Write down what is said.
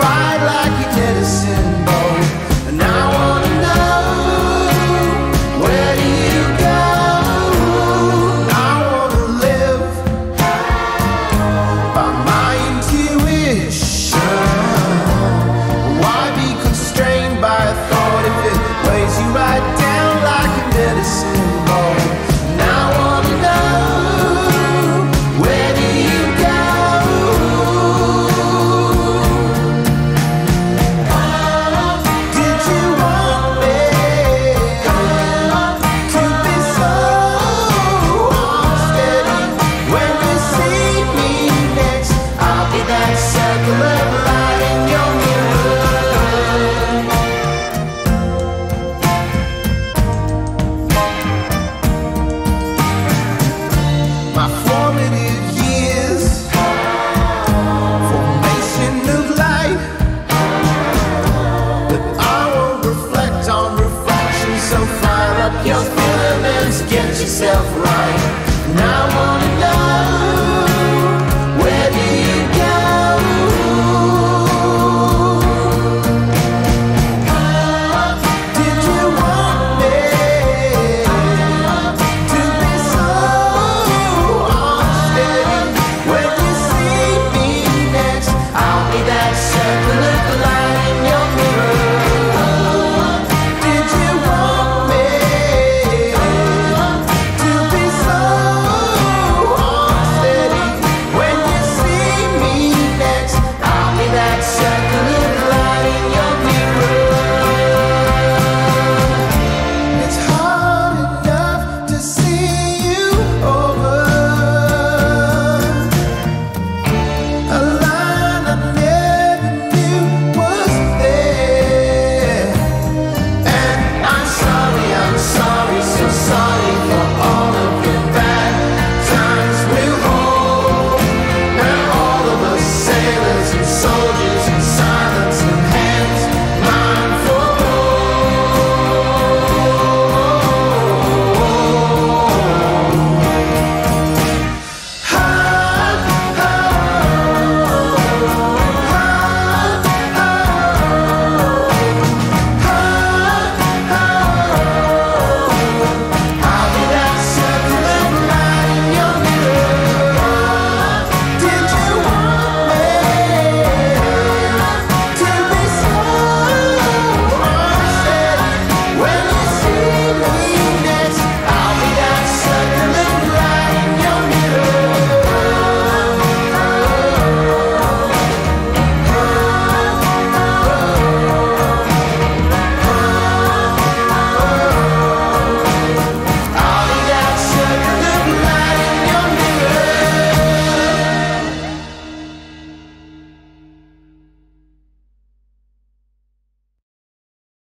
fight like a medicine ball. And I wanna know, where do you go? I wanna live by my intuition. Why be constrained by a thought if it weighs you right down like a medicine ball? And I wanna know, where do you go? Did you want me to be so unsteady? When you see me next, I'll be that circle of light in your mirror. My formative years, formation of light, but I won't reflect on reflection. So fire up your filaments, get yourself right. And I wanna know, where do you go? Did you want me to be so unsteady? When you see me next, I'll be that circle of light in your mirror. Did you want me to be so unsteady? When you see me next, I'll be that circle